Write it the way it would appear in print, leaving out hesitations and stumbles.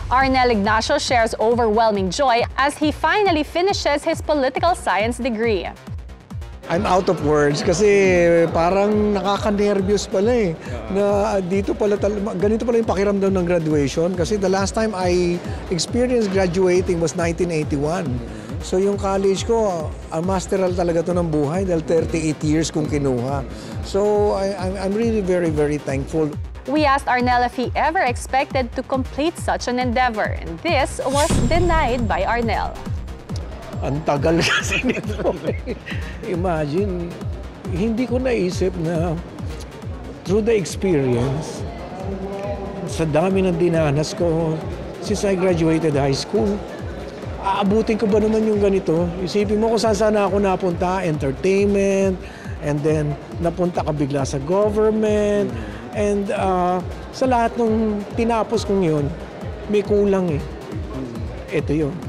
Arnel Ignacio shares overwhelming joy as he finally finishes his political science degree. I'm out of words kasi parang nakaka-nervyos pala eh. Na dito pala, ganito pala yung pakiramdam ng graduation kasi the last time I experienced graduating was 1981. So yung college ko, masteral talaga to ng buhay dahil 38 years kong kinuha. So I'm really very, very thankful. We asked Arnel if he ever expected to complete such an endeavor, and this was denied by Arnel. Ang tagal kasi nito. Imagine, hindi ko naisip na through the experience, sa dami ng dinanas ko, since I graduated high school, aabutin ko ba naman yung ganito? Isipin mo kung saan sana ako napunta, entertainment, and then napunta ka bigla sa government, and sa lahat ng tinapos kong yun, may kulang eh. Ito yun.